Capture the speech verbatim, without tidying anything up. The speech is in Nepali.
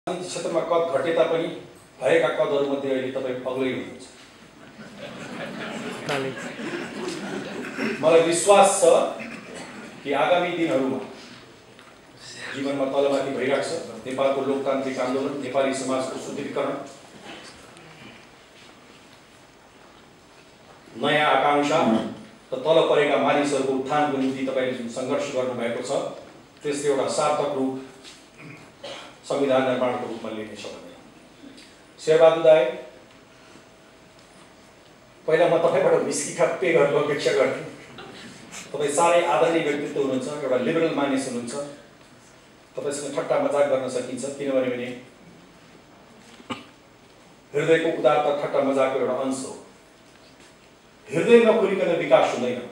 क्षेत्रमा कद घटे तापनि भएका कदहरूमध्ये अहिले तपाईँ अग्लै हुनुहुन्छ। मलाई विश्वास छ कि आगामी दिनहरूमा जीवनमा तलमाथि भइरहेको छ नेपालको लोकतान्त्रिक आन्दोलन, नेपाली समाजको सुदृढीकरण, नयाँ आकांक्षा र तल परेका मानिसहरूको उत्थानको निम्ति तपाईले जुन सङ्घर्ष गर्नुभएको छ त्यसले एउटा सार्थक रूप संविधान निर्माणको रूपमा लिनेछ भन्ने शेरबहादुर दाइ, पहिला म तपाईबाट विस्की पे गरेको अपेक्षा गर्थेँ। तपाईँ साह्रै आदरणीय व्यक्तित्व हुनुहुन्छ, एउटा लिबरल मानिस हुनुहुन्छ। तपाईसँग ठट्टा मजाक गर्न सकिन्छ किनभने भने हृदयको उदारता ठट्टा मजाकको एउटा अंश हो। हृदय नखुलिकन विकास हुँदैन।